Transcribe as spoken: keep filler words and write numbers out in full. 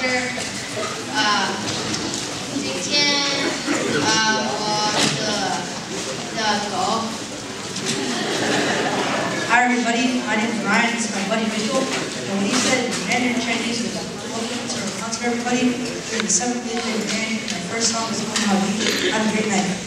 啊，今天啊，我的的狗。 Hi everybody, my name is Ryan. This is my buddy Mitchell. And what he said in Mandarin Chinese was welcome to our concert, everybody. We're in the seventh grade band. My first song is Have a Great Night.